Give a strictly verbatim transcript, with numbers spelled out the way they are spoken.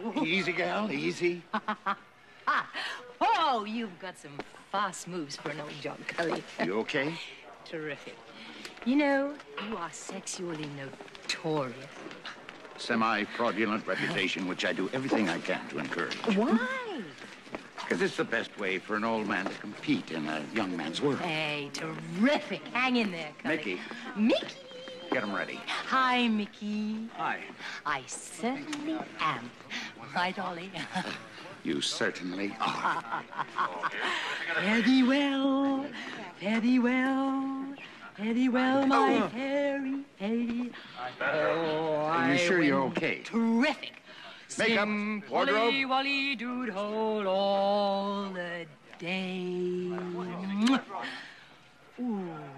Easy, gal, easy. Oh, you've got some fast moves for an old John Cully. You okay? Terrific. You know, you are sexually notorious. Semi-fraudulent reputation, which I do everything I can to encourage. Why? Because it's the best way for an old man to compete in a young man's world. Hey, terrific. Hang in there, Cully. Mickey. Mickey. Get him ready. Hi, Mickey. Hi. I certainly am. Right, Ollie? You certainly are. Fare thee well, fare thee well, fare thee well, my Oh. Harry, Harry. Oh, Are you I sure you're went okay? Terrific. Make up, Sing wardrobe. Wally, Wally, dude, hold all the day. Ooh.